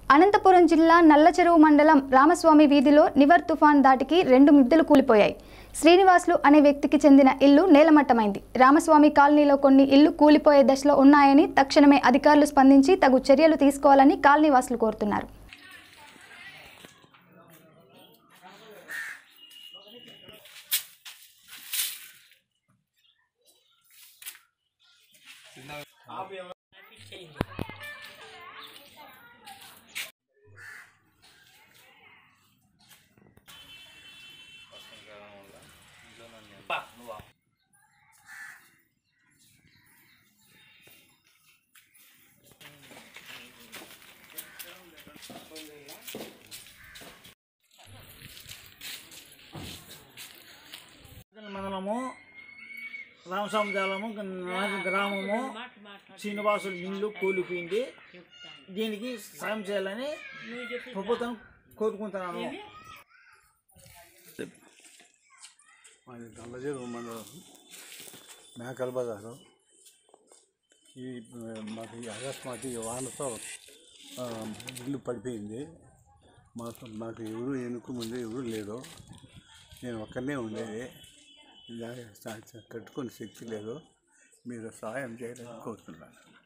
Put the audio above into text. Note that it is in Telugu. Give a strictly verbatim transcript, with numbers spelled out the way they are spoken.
అనంతపురం జిల్లా నల్లచెరువు మండలం రామస్వామి వీధిలో నివర్ తుఫాన్ దాటికి రెండు మిద్దెలు కూలిపోయాయి. శ్రీనివాసులు అనే వ్యక్తికి చెందిన ఇల్లు నేలమట్టమైంది. రామస్వామి కాలనీలో కొన్ని ఇల్లు కూలిపోయే దశలో ఉన్నాయని తక్షణమే అధికారులు స్పందించి తగు చర్యలు తీసుకోవాలని కాలనీవాసులు కోరుతున్నారు. మండలము రామస్వామి జాలము గ్రామము శ్రీనివాసులు ఇల్లు కూలిపోయింది. దీనికి సాయం చేయాలని ప్రభుత్వం కోరుకుంటున్నాను. మాది నల్లచెరువు మండలం మేకల బజారు. ఈ మాకు అకస్మాత్ వానతో ఇల్లు పడిపోయింది. మాకు నాకు ఎవరు ఎన్నుకు ముందు ఎవరు లేరు. నేను ఒక్కనే ఉండేది. కట్టుకునే శక్తి లేదు. మీరు సహాయం చేయాలని కోరుతున్నాను.